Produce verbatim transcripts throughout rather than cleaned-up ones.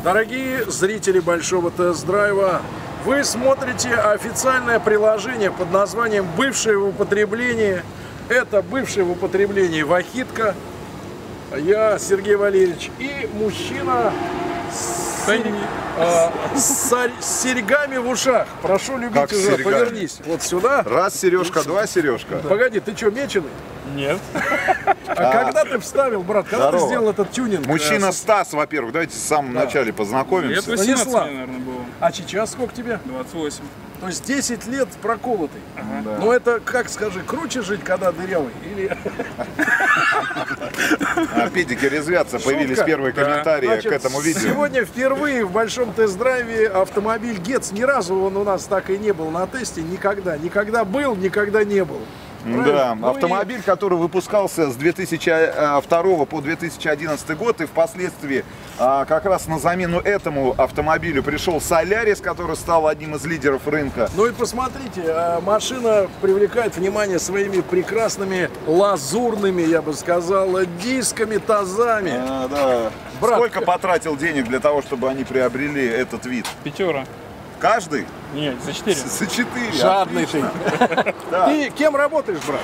Дорогие зрители большого тест-драйва, вы смотрите официальное приложение под названием «Бывшее в употреблении». Это бывшее в употреблении Вахидка. Я Сергей Валерьевич и мужчина с, э, с, с серьгами в ушах. Прошу любить как уже, повернись вот сюда. Раз сережка, два сережка. Погоди, ты что, меченый? Нет. А, а когда ты вставил, брат? Когда здорово. ты сделал этот тюнинг? Мужчина Стас, во-первых, давайте в самом да. начале познакомимся. Лет восемнадцать, наверное, было. А сейчас сколько тебе? двадцать восемь. То есть десять лет проколотый. Ага. Да. Но это, как скажи, круче жить, когда дырявый? Или... А педики резвятся, появились первые комментарии Значит, к этому видео. Сегодня впервые в большом тест-драйве автомобиль Getz. Ни разу он у нас так и не был на тесте. Никогда. Никогда был, никогда не был. Да, ну автомобиль, и... который выпускался с две тысячи второго по две тысячи одиннадцатый год, и впоследствии а, как раз на замену этому автомобилю пришел Солярис, который стал одним из лидеров рынка. Ну и посмотрите, машина привлекает внимание своими прекрасными лазурными, я бы сказал, дисками, тазами. А, да. Брат, сколько потратил денег для того, чтобы они приобрели этот вид? Пятера. Каждый? Нет, за четыре. За четыре. Жадный ты. Да. Ты кем работаешь, брат?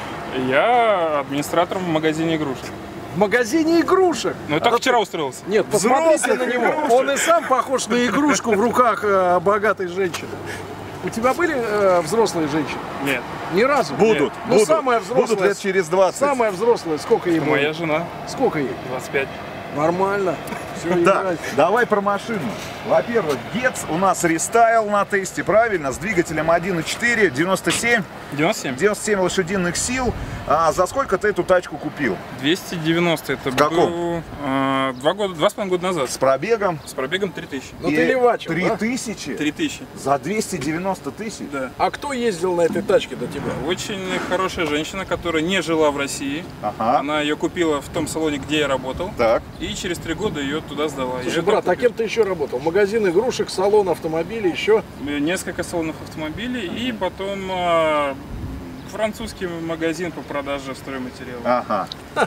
Я администратором в магазине игрушек. В магазине игрушек. Ну, я только А вчера ты... устроился. Нет, посмотрите Взрослых на него. игрушек. Он и сам похож на игрушку в руках э, богатой женщины. У тебя были э, взрослые женщины? Нет. Ни разу? Будут. Ну, будут. самая взрослая. Будут лет через двадцать. Самая взрослая, сколько ей Это было? моя жена. Сколько ей? двадцать пять. Нормально. Все, Да, играть. давай про машину. Во-первых, Getz у нас рестайл на тесте, правильно, с двигателем один и четыре, девяносто семь, девяносто семь? девяносто семь лошадиных сил. А за сколько ты эту тачку купил? двести девяносто. Это В каком? был э, два года, два с половиной года назад. С пробегом? С пробегом три тысячи. Ну ты левачил, Три да? тысячи? Три тысячи. За двести девяносто тысяч? Да. А кто ездил на этой тачке до тебя? Очень хорошая женщина, которая не жила в России. Ага. Она ее купила в том салоне, где я работал. Так. И через три года ее туда сдала. Слушай, Я брат, там а кем ты еще работал? Магазин игрушек, салон автомобилей, еще? купил несколько салонов автомобилей и потом э, французский магазин по продаже стройматериалов. Ага.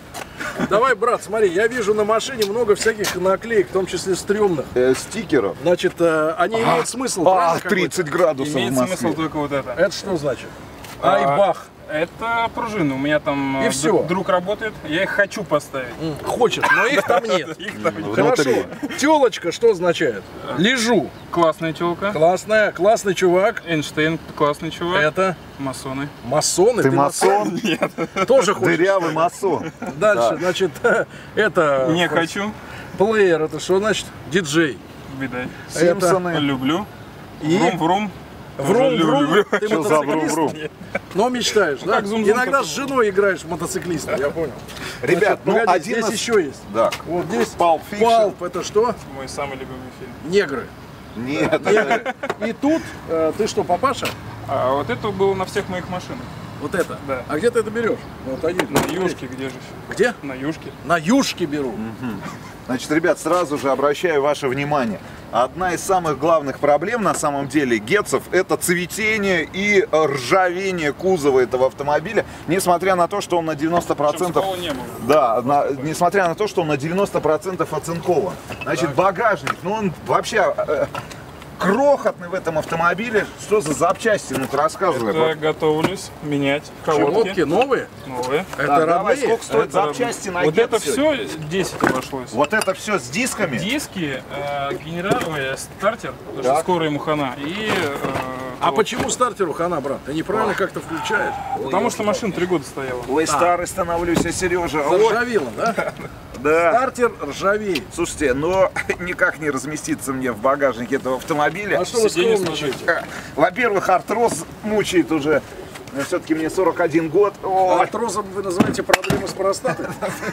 Давай, брат, смотри, я вижу на машине много всяких наклеек, в том числе стрёмных. Э, стикеров. Значит, э, они имеют смысл, А, правильно, какой-то? тридцать градусов Имеет в Москве. смысл только вот это. Это что значит? А, Ай, бах. Это пружины. У меня там И э, всё. друг, друг работает. Я их хочу поставить. М, Хочет, но их там нет. Их там нет. Хорошо. Внутри. Телочка что означает? Лежу. Классная телка. Классная, классный чувак. Эйнштейн классный чувак. Это Масоны. масоны. Ты масон? Нет. Тоже хочешь? Дырявый масон. Дальше, значит, это... Не хочу. Плеер, это что значит? Диджей. Видай. Симпсоны. Люблю. И? Врум-врум. Врум, врум. люблю. Ты Что за мотоциклист? врум-врум? Но мечтаешь, да? как зум-зум, Иногда так с женой играешь в мотоциклиста, я понял. Ребят, ну Погоди, один здесь из... еще есть. Да. Вот здесь Pulp Fiction. Палп, это что? Мой самый любимый фильм. Негры. Нет, это... И тут, э, ты что, папаша? А вот это было на всех моих машинах. Вот это? Да. А где ты это берешь? Вот они. На юшке, где же? Где? На юшке. На юшке беру. Значит, ребят, сразу же обращаю ваше внимание. Одна из самых главных проблем на самом деле Гетцев — это цветение и ржавение кузова этого автомобиля, несмотря на то, что он на девяносто процентов... Чтобы не было. Да, на- несмотря на то, что он на девяносто процентов оцинкован. Значит, багажник, ну он вообще э, крохотный в этом автомобиле. Что за запчасти? Ну-ка рассказывай. Это готовлюсь менять Колодки колодки. новые? Новые. Это Так, давай, родные? сколько стоит Это запчасти на Вот Getz это сегодня? все десять обошлось. Вот это все с дисками? Диски, э, генератор, стартер, потому что Так. скоро ему хана. И, э, А вот. почему стартеру хана, брат? Ты неправильно как-то включаешь. Потому что машина три года стояла. Ой, старый становлюсь, я, Сережа. Ой, Заржавело, да? да. Стартер ржавеет. Слушайте, но никак не разместиться мне в багажнике этого автомобиля. А что вы Сиденье скромничаете? Во-первых, артроз мучает уже. Все-таки мне сорок один год. О, Артрозом вы называете проблемы с простатой?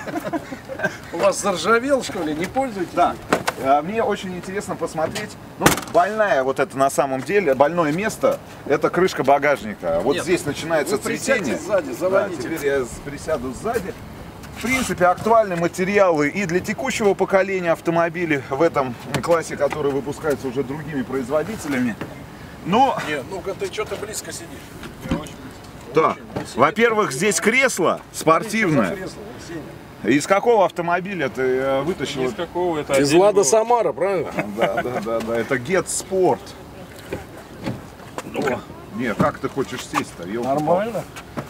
У вас заржавел, что ли? Не пользуетесь? да. А, Мне очень интересно посмотреть. Ну, больная вот это на самом деле, больное место, это крышка багажника. Вот Нет, здесь начинается вы присядьте цветение. сзади, Да, заводите. теперь я присяду сзади. В принципе, актуальны материалы и для текущего поколения автомобилей в этом классе, который выпускается уже другими производителями. Но, Нет, ну-ка ты что-то близко сидишь. да, во-первых, здесь кресло Смотрите, спортивное. за кресло, вот, Сеня. Из какого автомобиля ты э, вытащил? Из какого это? Из отдельно Лада было. Самара, правильно? Да, да, да, да. Это Get Sport. Ну-ка. Не, как ты хочешь сесть-то? Ёлки-палки. Нормально?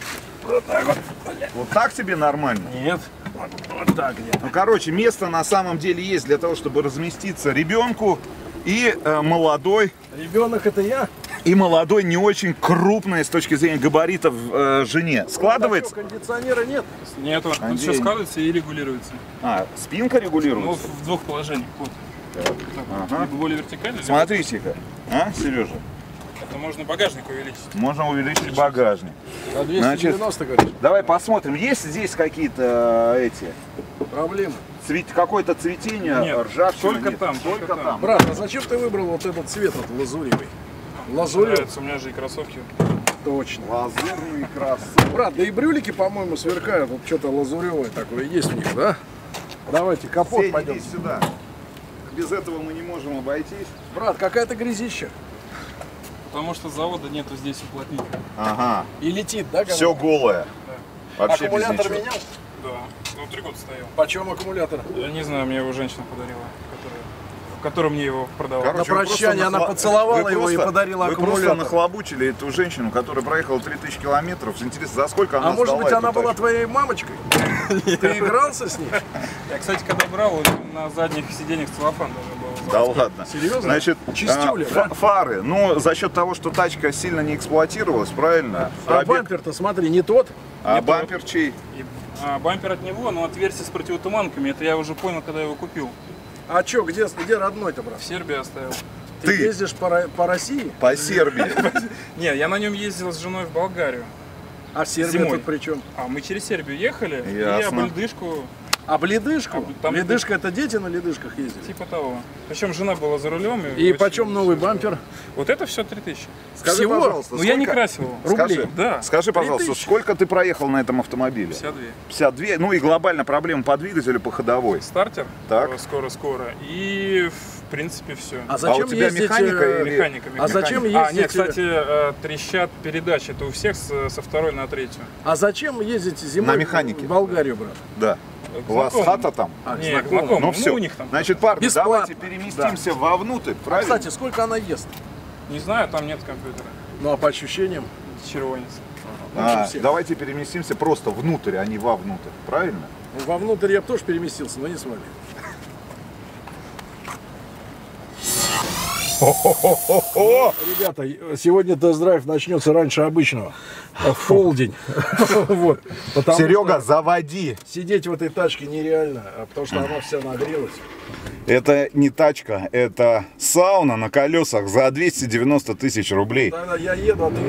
Вот так тебе нормально? Нет. Вот, вот так где. Ну, короче, место на самом деле есть для того, чтобы разместиться ребенку и э, молодой, Ребенок это я? и молодой не очень крупной с точки зрения габаритов э, жене. Складывается? А что, кондиционера нет? Нету. Тут Андрей. все складывается и регулируется. А, спинка Ну, регулируется? в двух положениях. Вот. Так, Ага. либо более вертикально, либо- Смотрите-ка, а, Сережа? Это можно багажник увеличить. Можно увеличить багажник. На двести девяносто, говоришь? Давай посмотрим, есть здесь какие-то э, эти Проблемы. цвет, какое-то цветение, Нет, ржавчина? только Нет, там, только только там. там. Брат, а зачем ты выбрал вот этот цвет, вот лазуревый? Лазуревый? Нравится, у меня же и кроссовки. Точно. Лазурные красы. Брат, да и брюлики, по-моему, сверкают. Вот что-то лазуревое такое есть в них, да? Давайте, капот Сень, пойдем. иди сюда. Без этого мы не можем обойтись. Брат, какая-то грязища. Потому что завода нету здесь уплотнителя. Ага, И летит, да? говно? все голое. Вообще без Аккумулятор ничего. менял? Да. Ну, три года стоял. Почем аккумулятор? Я не знаю, мне его женщина подарила, которая, которая мне его продавала. Короче, На вы прощание просто она нахла- поцеловала вы его и просто- подарила Вы аккумулятор. просто нахлобучили эту женщину, которая проехала три тысячи километров. Интересно, за сколько она А может сдала быть, эту она была тачку? твоей мамочкой? Ты игрался с ней? Я, кстати, когда брал, на задних сиденьях целлофан даже был. Да ладно. Серьезно? Значит, Чистюля, а, да? фа- фары. Ну, за счет того, что тачка сильно не эксплуатировалась, правильно? А Пробег- бампер-то, смотри, не тот. а не бампер чей? И, а, бампер от него, но отверстие с противотуманками. Это я уже понял, когда его купил. А чё, где, где родной-то, брат? В Сербии оставил. Ты, Ты. ездишь по, Ро- по России? По Сербии. Не, я на нем ездил с женой в Болгарию. А Сербия Зимой. тут при чем? А мы через Сербию ехали, и Ясно. об льдышку, А ледышку? А, там- Ледышка это дети на ледышках ездили? типа того. Причем жена была за рулем. И очень- почем новый бампер? Вот это все три тысячи. Скажи, Всего? пожалуйста, Ну я не сколько- красил его. Рублей. Скажи, Да. скажи, пожалуйста, тысячи. сколько ты проехал на этом автомобиле? пятьдесят два. пятьдесят два. Ну и глобально проблема по двигателю, по ходовой. Стартер. Так. Скоро-скоро. И в принципе все. А зачем у тебя ездить, механика э, или- Механика, А зачем механика. ездить? А, нет, кстати, э, трещат передачи. Это у всех с- со второй на третью. А зачем ездить зимой На механике. в Болгарию, брат? Да. К У вас знакомым. хата там? А, Не, знакомым. к знакомым. Ну Ну, все. у них там. Значит, парни, Бесплатно. давайте переместимся вовнутрь, А, правильно? кстати, сколько она ест? Не знаю, там нет компьютера. Ну, а по ощущениям? Червонец. А, лучше всех. давайте переместимся просто внутрь, а не вовнутрь, правильно? Ну, вовнутрь я бы тоже переместился, но не с вами. О, Ребята, сегодня тест-драйв начнется раньше обычного. В полдень. Вот. Потому Серега, что заводи. сидеть в этой тачке нереально, а потому что она вся нагрелась. Это не тачка, это сауна на колесах за двести девяносто тысяч рублей. Тогда я еду, а ты...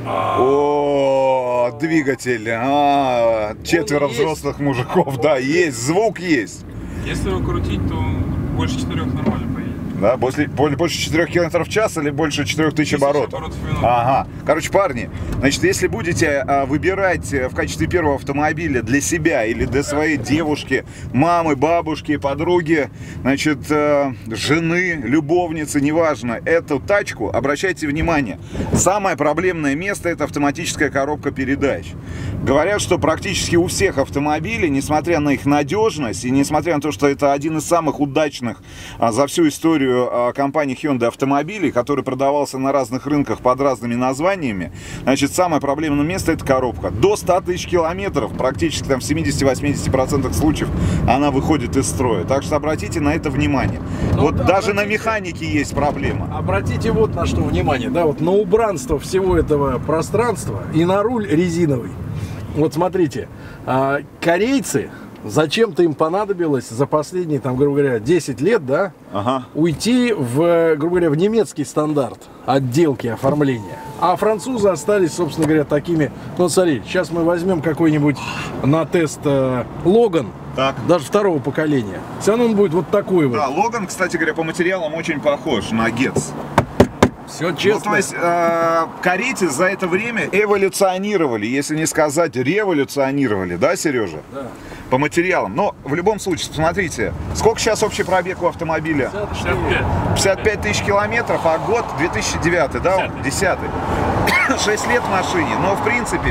О, двигатель, а, четверо Он есть. взрослых мужиков, да, есть, звук есть. Если его крутить, то больше четырех нормально поедет. Да, после, более- больше четырёх километров в час или больше четырёх тысяч оборотов? оборотов в минуту. Ага. Короче, парни, значит, если будете а, выбирать э, в качестве первого автомобиля для себя или для своей девушки, мамы, бабушки, подруги, значит, э, жены, любовницы, неважно, эту тачку, обращайте внимание. Самое проблемное место — это автоматическая коробка передач. Говорят, что практически у всех автомобилей, несмотря на их надежность и несмотря на то, что это один из самых удачных а, за всю историю а, компании Hyundai автомобилей, который продавался на разных рынках под разными названиями, значит, самое проблемное место — это коробка. До ста тысяч километров, практически там в семидесяти-восьмидесяти процентах случаев, она выходит из строя. Так что обратите на это внимание. Ну Вот да, даже на обратите. механике есть проблема. Обратите вот на что внимание, да, вот на убранство всего этого пространства и на руль резиновый. Вот смотрите, а, корейцы, зачем-то им понадобилось за последние, там, грубо говоря, десять лет, да, Ага. уйти в, грубо говоря, в немецкий стандарт отделки, оформления. А французы остались, собственно говоря, такими. Ну, смотри, сейчас мы возьмем какой-нибудь на тест э, Логан, Так. даже второго поколения. Все равно он будет вот такой вот. Да, Логан, кстати говоря, по материалам очень похож на Гетц. Все Ну, честно. то есть э, корейцы за это время эволюционировали, если не сказать революционировали, да, Сережа? Да. По материалам. Но в любом случае, посмотрите, сколько сейчас общий пробег у автомобиля? шестьдесят пять. пятьдесят пять тысяч километров, а год две тысячи девятый, да? десятый. шесть лет в машине. Но, в принципе,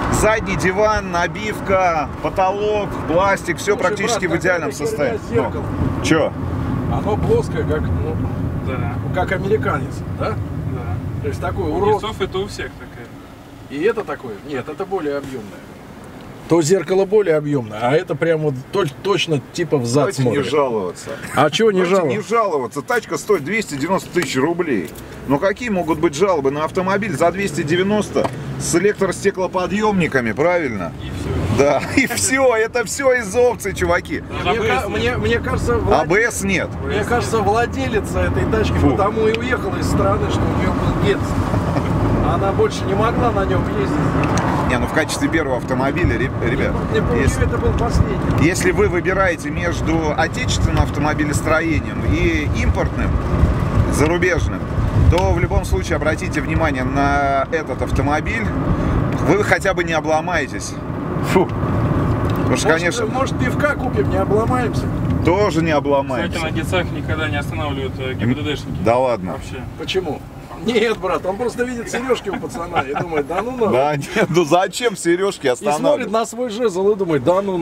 Задний диван, набивка, потолок, пластик, все Слушай, практически брат, в идеальном какая-то состоянии. херня с зеркалом. Ну, чё? Оно плоское, как, ну, Да. как американец, да? Да. То есть такой У урод. Гельцов это у всех такая. И это такое? Нет, это более объемное. То зеркало более объемное, а это прям вот точ- точно типа взад Давайте не смотрит. жаловаться. А чего не Давайте жаловаться? не жаловаться. Тачка стоит двести девяносто тысяч рублей. Но какие могут быть жалобы на автомобиль за двести девяносто с электростеклоподъемниками, правильно? И все. Да, и все, это все из опций, чуваки. Мне, ка- мне, мне кажется, влад- АБС нет. мне кажется, владелица этой тачки Фу. потому и уехала из страны, что у нее был Гетц. Она больше не могла на нем ездить. Не, ну в качестве первого автомобиля, ре- ребят, Не помню, если, это был последний. если вы выбираете между отечественным автомобилестроением и импортным, зарубежным, то в любом случае обратите внимание на этот автомобиль, вы хотя бы не обломаетесь. Фу. Потому что, Может, конечно, может, пивка купим, не обломаемся? тоже не Кстати, обломаетесь. на Гельцах никогда не останавливают э, ГИБДДшники. Да ладно. Вообще. Почему? Нет, брат, он просто видит сережки у пацана и думает, да ну нахуй. Да нет, ну зачем сережки И смотрит останавливать? на свой жезл и думает, да ну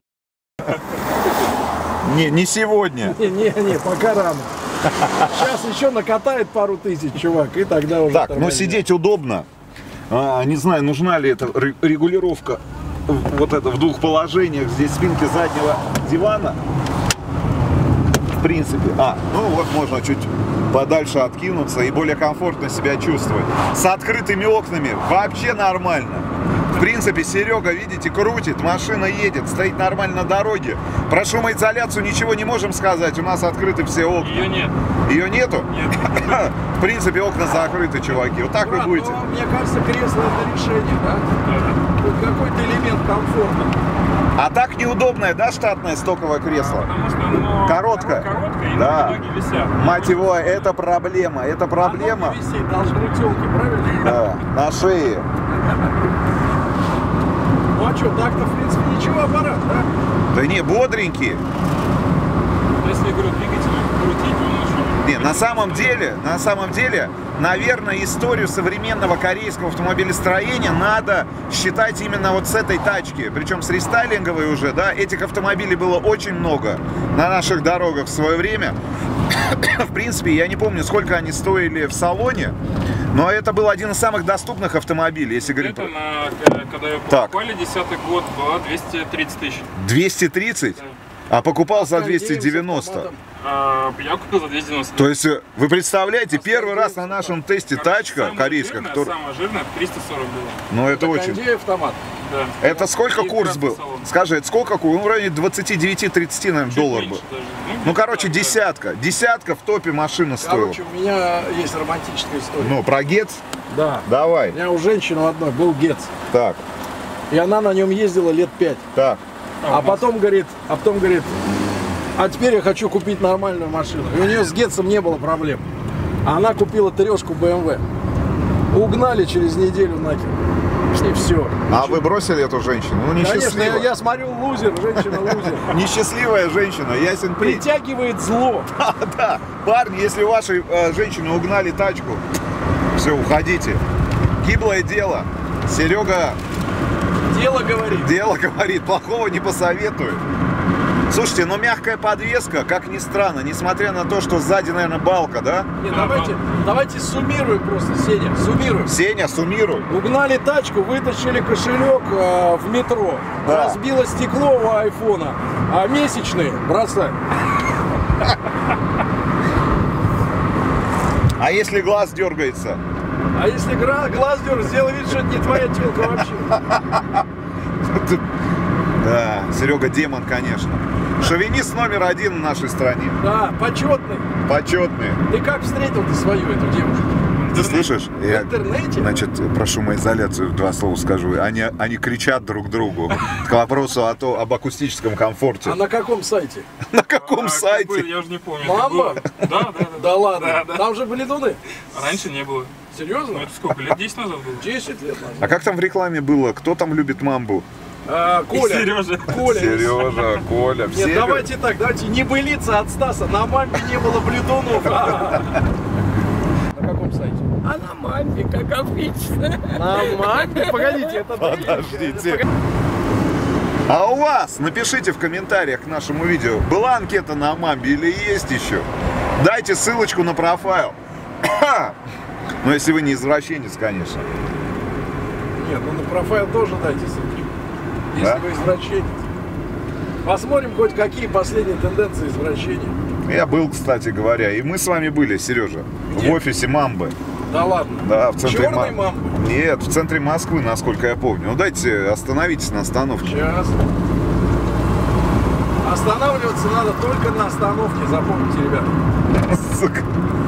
Не, не сегодня. не, не, не, пока рано. Сейчас еще накатает пару тысяч, чувак, и тогда уже... Так, там но возьмет. сидеть удобно. А, не знаю, нужна ли эта ре- регулировка в- вот это в двух положениях. Здесь спинки заднего дивана. В принципе. А, ну вот можно чуть подальше откинуться и более комфортно себя чувствовать. С открытыми окнами вообще нормально. В принципе, Серега, видите, крутит, машина едет, стоит нормально на дороге. Про шумоизоляцию ничего не можем сказать, у нас открыты все окна. Ее нет. Ее нету? Нет. В принципе, окна закрыты, чуваки. Вот так вы Брат, будете. ну, мне кажется, кресло это решение, да? Хоть какой-то элемент комфорта. А так неудобное, да, штатное стоковое кресло? Потому что оно Короткое. оно короткое, и Да. ноги висят. Мать его, это проблема, это проблема. А ноги висеть должны телки, правильно? Да, на шее. Ну а что, так-то, в принципе, ничего, аппарат, да? Да не, бодренькие. Если, говорю, двигатель крутить, он очень... Не, на самом деле, на самом деле, наверное, историю современного корейского автомобилестроения надо считать именно вот с этой тачки. Причем с рестайлинговой уже, да, этих автомобилей было очень много на наших дорогах в свое время. В принципе, я не помню, сколько они стоили в салоне, но это был один из самых доступных автомобилей, если говорить Это, про... на, когда ее Так. покупали, десятый год, была двести тридцать тысяч. двести тридцать? А покупал за двести девяносто. А, я купил за двести девяносто. То есть, э, вы представляете, первый раз на нашем тесте Короче, тачка самая корейская, жирная, которая... Самая жирная триста сорок было. Ну, это очень... Кондей автомат. Да. Это сколько И курс красный был? салон. Скажи, это сколько курс? Ну, в районе двадцати девяти тридцати, наверное, Чуть доллар меньше был. даже. Ну, где-то короче, так, да. десятка. Десятка в топе машина стоила. Короче, у меня есть романтическая история. Ну, про Гетц? Да. Давай. У меня у женщины у одной был Гетц. Так, И она на нем ездила лет пять. так. А потом говорит, а потом говорит, а теперь я хочу купить нормальную машину. И у нее с Гетцем не было проблем. А она купила трешку бэ эм вэ. Угнали через неделю нахер. И все. А вы бросили эту женщину? Ну, Конечно, я, несчастливая. я смотрю, лузер, женщина лузер. Несчастливая женщина, ясен пень. Притягивает зло. Да, да. Парни, если у вашей э, женщины угнали тачку, все, уходите. Гиблое дело. Серега Дело говорит. дело говорит, плохого не посоветую. Слушайте, ну мягкая подвеска, как ни странно, несмотря на то, что сзади, наверное, балка, да? Не, давайте, давайте суммируем просто, Сеня, суммируем. Сеня, суммируй. Угнали тачку, вытащили кошелек э, в метро, Да. разбило стекло у айфона, а месячные бросай. А если глаз дергается? А если гра- глаз дерг, сделай вид, что это не твоя телка вообще. Да, Серега демон, конечно. Шовинист номер один в нашей стране. Да, почетный. Почетный. Ты как встретил ты свою эту девушку? Ты слышишь? В Я, интернете? значит, про шумоизоляцию два слова скажу. Они, они кричат друг другу. К вопросу о то, об акустическом комфорте. А на каком сайте? На каком А, сайте? какой, я уже не помню. Мамба? это было. Да, да, да. Да ладно, Да, да. там же были дуны. Раньше не было. Серьезно? Ну это сколько? Лет десять назад было. десять лет назад. А как там в рекламе было? Кто там любит мамбу? А, Коля. Сережа. Коля. Сережа, Коля, все. Нет, давайте так, давайте не былиться от Стаса. На мамбе не было бледунов. На каком сайте? А на маме, как обычно. На маме? Погодите, это... Подождите. А у вас, напишите в комментариях к нашему видео, была анкета на мамбе или есть еще? Дайте ссылочку на профайл. Ну, если вы не извращенец, конечно. Нет, ну на профайл тоже дайте ссылочку. Если Да? вы извращенец. Посмотрим хоть какие последние тенденции извращения. Я был, кстати говоря, и мы с вами были, Сережа, Где? в офисе Мамбы. Да ладно. Да, в центре Черной Ма- мамбы? Нет, в центре Москвы, насколько я помню. Ну дайте, остановитесь на остановке. Сейчас. Останавливаться надо только на остановке, запомните, ребята. Сука.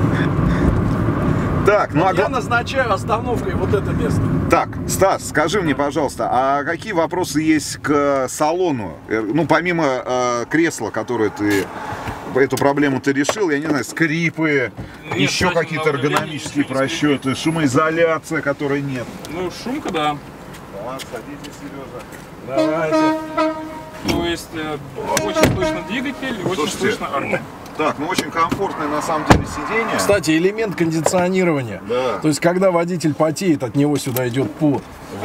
Так, ну а Я гла- назначаю остановкой вот это место. Так, Стас, скажи мне, пожалуйста, а какие вопросы есть к салону? Э, Ну, помимо э, кресла, которое ты, эту проблему ты решил, я не знаю, скрипы, Нет, еще кстати, какие-то на удивление эргономические ничего не скрипит. просчеты, шумоизоляция, которой нет. Ну, шумка, да. Ладно, садитесь, Сережа. Давайте. То есть э, очень слышно двигатель, очень Слушайте, слышно арку. Так, ну очень комфортное на самом деле сиденье. Кстати, элемент кондиционирования. Да. То есть, когда водитель потеет, от него сюда идет пот.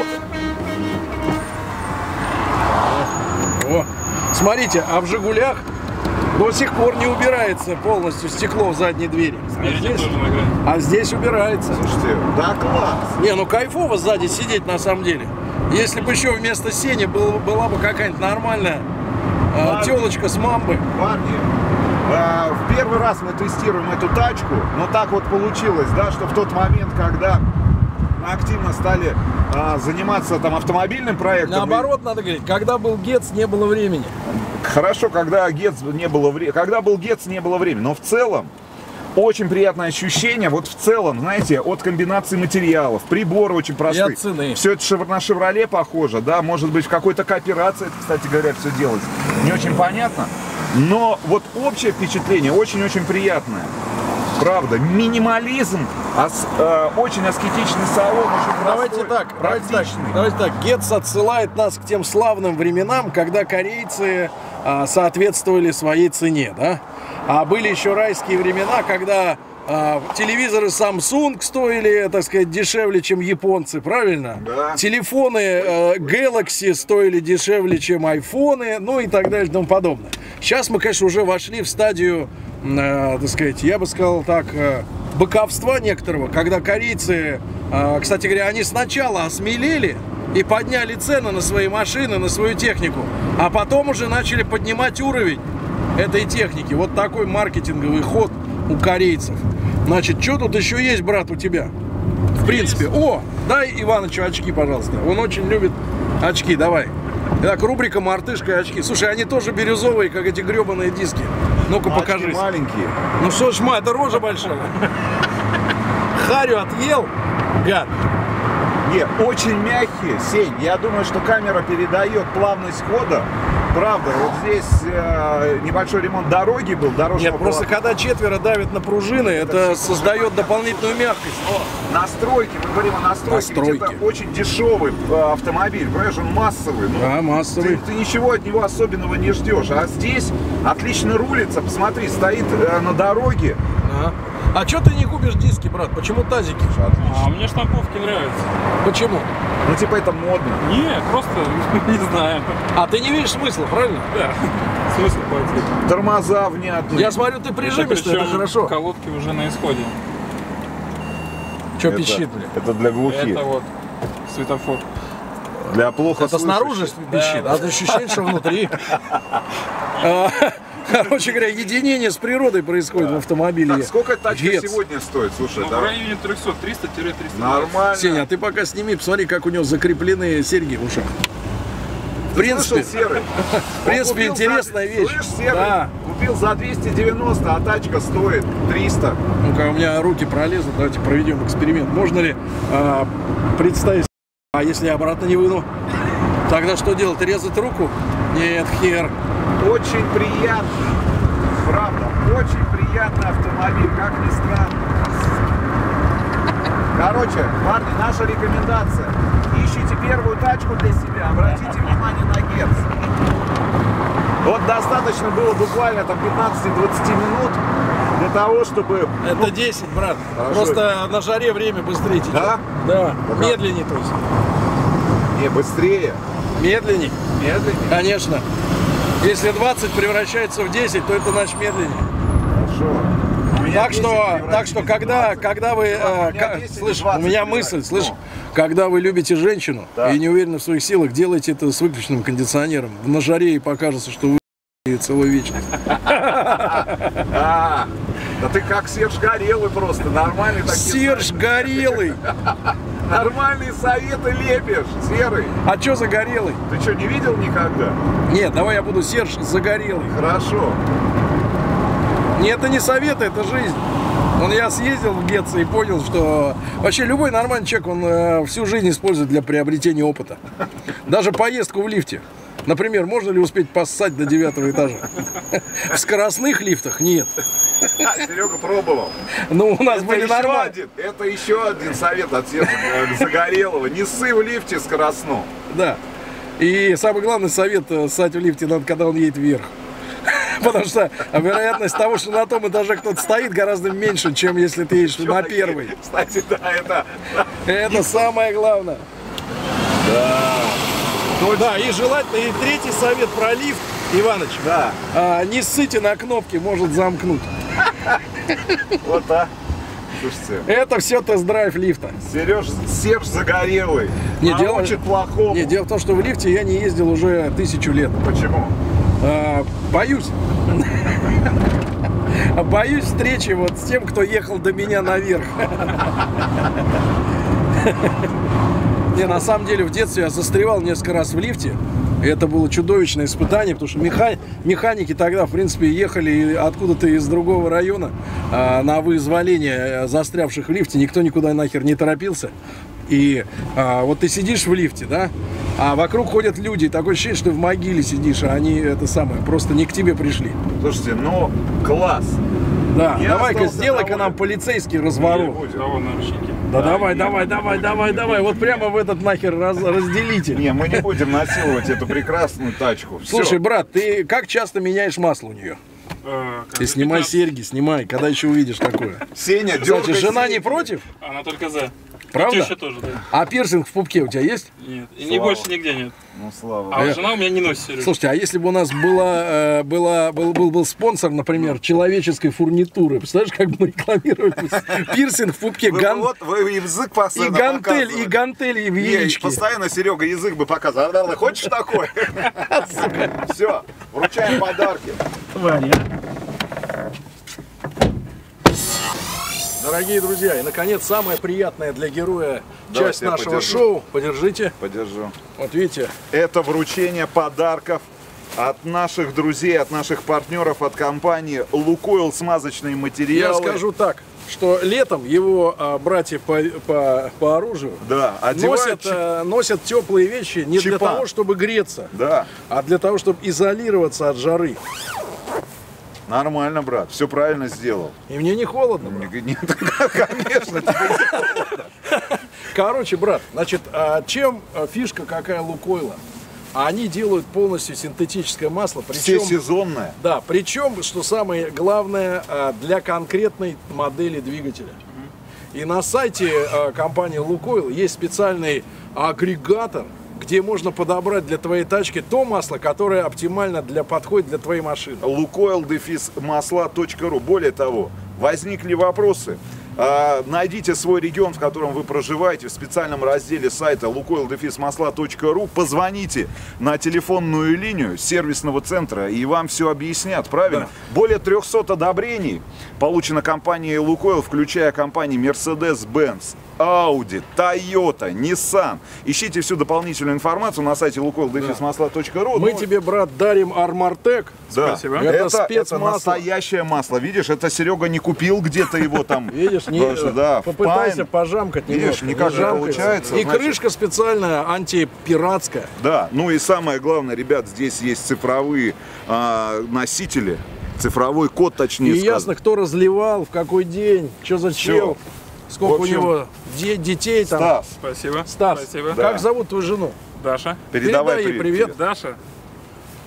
О, смотрите, а в «Жигулях» до сих пор не убирается полностью стекло в задней двери. А Спереди здесь, тоже нога. а здесь убирается. Слушайте, да класс. Не, ну кайфово сзади сидеть на самом деле. Если бы еще вместо сени был, была бы какая-нибудь нормальная э, Ладно. телочка с мамбы. Парни, э, в первый раз мы тестируем эту тачку, но так вот получилось, да, что в тот момент, когда мы активно стали э, заниматься там автомобильным проектом. Наоборот, надо говорить, когда был ГЕЦ, не было времени. и- Хорошо, когда ГЕЦ не было времени. Когда был ГЕЦ, не было времени. Но в целом очень приятное ощущение, вот в целом, знаете, от комбинации материалов, приборы очень простые. И от цены. Все это шев- на «Шевроле» похоже, да, может быть, в какой-то кооперации, это, кстати говоря, все делать. Не очень понятно, но вот общее впечатление очень-очень приятное. Правда, минимализм, ас- э, очень аскетичный салон, очень Давайте простой, так, давайте так, практичный. давайте так. ГЕЦ отсылает нас к тем славным временам, когда корейцы а, соответствовали своей цене, да? А были еще райские времена, когда а, телевизоры Samsung стоили, так сказать, дешевле, чем японцы, правильно? Да. Телефоны э, Galaxy стоили дешевле, чем айфоны, ну и так далее и тому подобное. Сейчас мы, конечно, уже вошли в стадию, э, так сказать, я бы сказал так, э, быковства некоторого, когда корейцы, э, кстати говоря, они сначала осмелели и подняли цены на свои машины, на свою технику, а потом уже начали поднимать уровень этой техники. Вот такой маркетинговый ход у корейцев. Значит, что тут еще есть, брат, у тебя? В принципе. О, дай Иванычу очки, пожалуйста. Он очень любит очки, давай. Итак, рубрика «Мартышка и очки». Слушай, они тоже бирюзовые, как эти гребаные диски. Ну-ка, Очки покажись. маленькие. Ну что ж, ма, это рожа большая. Харю отъел, гад. Не, очень мягкие, Сень. Я думаю, что камера передает плавность хода. Правда, вот здесь э, небольшой ремонт дороги был, дорожного Нет, просто полотна. когда четверо давят на пружины, это создает дополнительную мягкость. Настройки, мы говорим о настройке, ведь Настройки. это очень дешевый э, автомобиль, понимаешь, он массовый. Ну, Да, массовый. Ты, ты ничего от него особенного не ждешь. А здесь отлично рулится, посмотри, стоит э, на дороге. А, а что ты не купишь диски, брат? Почему тазики? А мне штамповки нравятся. Почему? Ну, типа, это модно. Не, просто не знаю. А ты не видишь смысла, правильно? Да. Смысл платить. Тормоза внятные. Я смотрю, ты прижимистый, это причем хорошо. колодки уже на исходе. Что Это- пищит, бля? Это для глухих. Это вот светофор. Для плохо Это снаружи слышащих. пищит, а ты ощущаешь, что внутри. А, Короче говоря, единение с природой происходит в автомобиле. Так, сколько тачка Гец. сегодня стоит? Слушай, Ну, да? в районе триста, триста триста. Нормально. Сеня, а ты пока сними, посмотри, как у него закреплены серьги в ушах. В принципе, Слышал, Серый? в принципе, Он купил интересная за- вещь. Слышь, Серый? Да. Купил за двести девяносто, а тачка стоит триста. Ну-ка, у меня руки пролезут, давайте проведем эксперимент. Можно ли а, представить, а если я обратно не выну? Тогда что делать, резать руку? Нет, хер. Очень приятно. Правда, очень приятный автомобиль, как ни странно. Короче, парни, наша рекомендация. Ищите первую тачку для себя, обратите внимание на ГЕЦ. Вот достаточно было буквально там пятнадцать-двадцать минут для того, чтобы... Это десять, брат. Хорошо. Просто на жаре время быстрее течет. Да? Да. Ну-ка. Медленнее, то есть. Не, быстрее. Медленней. Медленнее. Конечно. Если двадцать превращается в десять, то это значит медленнее. Хорошо. У меня Так десять что, так превратились что в когда, двадцать. когда вы, Ладно, у э, меня ка- десять, слышь, у двадцать меня превратились. мысль, слышь, Ну. когда вы любите женщину Да. и не уверены в своих силах, делайте это с выключенным кондиционером. На жаре и покажется, что вы целую вечность. А, да ты как Серж Горелый просто, нормальный такие. Серж Горелый! Нормальные советы лепишь, Серый. А чё Загорелый? Ты что, не видел никогда? Нет, давай я буду Серж Загорелый. Хорошо. Нет, это не советы, это жизнь. Он, я съездил в Гетце и понял, что вообще любой нормальный человек, он э, всю жизнь использует для приобретения опыта. Даже поездку в лифте. Например, можно ли успеть поссать до девятого этажа? В скоростных лифтах нет. А, Серега пробовал. Ну, у нас Это были еще нормально. один, это еще один совет от Сержа Загорелого. Не ссы в лифте скоростном. Да. И самый главный совет э, ссать в лифте надо, когда он едет вверх. Потому что вероятность того, что на том этаже кто-то стоит, гораздо меньше, чем если ты едешь на первый. Кстати, да, это... Это самое главное. Да. Ну да, и желательно, и третий совет про лифт, Иваныч. Да. А, не ссыте на кнопки, может замкнуть. Вот так. Слушайте, Это все тест-драйв лифта. Сереж, Серж Загорелый. Не, дело- научит плохому. Не, дело в том, что в лифте я не ездил уже тысячу лет. Почему? А, боюсь. Боюсь встречи вот с тем, кто ехал до меня наверх. Не, на самом деле в детстве я застревал несколько раз в лифте. И это было чудовищное испытание, потому что меха... механики тогда, в принципе, ехали откуда-то из другого района а, на вызволение застрявших в лифте. Никто никуда нахер не торопился. И а, вот ты сидишь в лифте, да, а вокруг ходят люди. Такое ощущение, что ты в могиле сидишь, а они это самое, просто не к тебе пришли. Слушайте, ну, класс. Да, Я давай-ка остался сделай-ка доволен. нам полицейский разворот. Будет. Того наручники. Да, давай, давай, давай, давай, давай. Вот прямо в этот нахер раз, разделитель. Не, мы не будем насиловать эту прекрасную тачку. Всё. Слушай, брат, ты как часто меняешь масло у нее? Э, Ты снимай пятнадцать. серьги, снимай, когда еще увидишь такое. Сеня, Кстати, дергай жена серьги. не против? Она только за. Правда? Теща тоже, да. А пирсинг в пупке у тебя есть? Нет. И не Слава. больше нигде нет. Ну, слава А богу. вот жена у меня не носит сережки. Слушайте, а если бы у нас была, э, была, был, был, был спонсор, например, человеческой фурнитуры, представляешь, как бы мы рекламировали пирсинг в пупке, Вы, ган- вот, вы язык и постоянно гантель, и показывали. гантель, и в Не, яичке. постоянно Серега язык бы показывал. А, хочешь такой? Все, вручаем подарки. Дорогие друзья, и, наконец, самая приятная для героя Давайте часть я нашего подержу. шоу. Подержите. Подержу. Вот видите, Это вручение подарков от наших друзей, от наших партнеров, от компании Лукойл смазочные я материалы. скажу так, что летом его а, братья по, по, по оружию Да, одевают. носят, а, носят теплые вещи не для Чипа. того, чтобы греться, Да, а для того, чтобы изолироваться от жары. нормально, брат, все правильно сделал. И мне не холодно, брат. Нет, конечно, тебе Короче, брат, значит, а, чем а, фишка какая Лукойла? Они делают полностью синтетическое масло, все причем, сезонное. да, причем, что самое главное, а, для конкретной модели двигателя. И на сайте а, компании Лукойл есть специальный агрегатор, где можно подобрать для твоей тачки то масло, которое оптимально для подходит для твоей машины. лукойл дефис масла точка ру. Более того, возникли вопросы, а, найдите свой регион, в котором вы проживаете, в специальном разделе сайта лукойл дефис масла точка ру, позвоните на телефонную линию сервисного центра, и вам все объяснят, правильно? Да. Более трёхсот одобрений получено компанией Лукойл, включая компании Mercedes-Benz, Audi, Toyota, Nissan. Ищите всю дополнительную информацию на сайте лукойл дефис масла точка ру. Мы Ну, тебе, брат, дарим Армартек. да. Спасибо. Это Это, это спецмасло. настоящее масло. Видишь, это Серега не купил где-то его там. Видишь, не, Потому что, да, попытайся в Pine. пожамкать Видишь, немножко. никак не жарко. получается, И значит. крышка специальная, антипиратская. Да, ну и самое главное, ребят, здесь есть цифровые а, носители. Цифровой код, точнее И сказать. ясно, кто разливал, в какой день, что за чел, сколько В общем, у него де- детей там. Стас, Спасибо. Стас, Спасибо. Да. как зовут твою жену? Даша. передавай Передай ей привет. привет. Даша.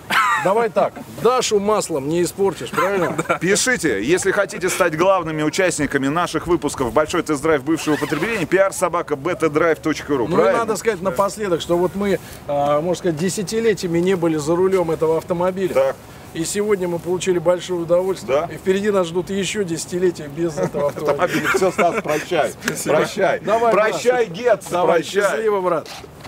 Давай так, Дашу маслом не испортишь, правильно? Пишите, если хотите стать главными участниками наших выпусков «Большой тест-драйв бывшего употребления», пиар собака бэ тэ драйв точка ру. Ну и надо сказать напоследок, что вот мы, а, можно сказать, десятилетиями не были за рулем этого автомобиля. Так. И сегодня мы получили большое удовольствие. Да. И впереди нас ждут еще десятилетия без этого автомобиля. Все, Стас, прощай. Прощай. Давай, Прощай, брат. Гетц, Давай, прощай. счастливо, брат.